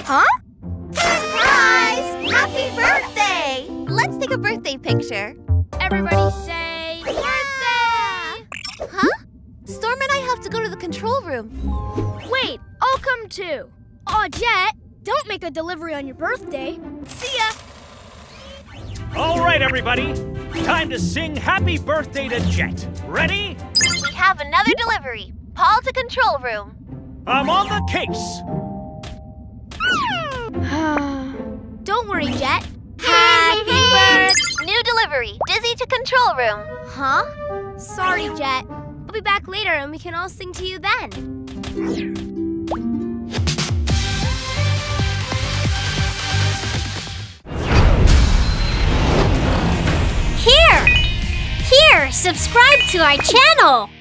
Huh? Surprise! Happy birthday! Let's take a birthday picture. Everybody say birthday! Huh? Storm and I have to go to the control room. Wait, I'll come too. Aw, Jet, don't make a delivery on your birthday. See ya! All right, everybody. Time to sing happy birthday to Jett. Ready? We have another delivery. Paul to control room. I'm on the case. Don't worry, Jet. Happy birthday! New delivery. Dizzy to control room. Huh? Sorry, Jet. I'll be back later and we can all sing to you then. Here, subscribe to our channel.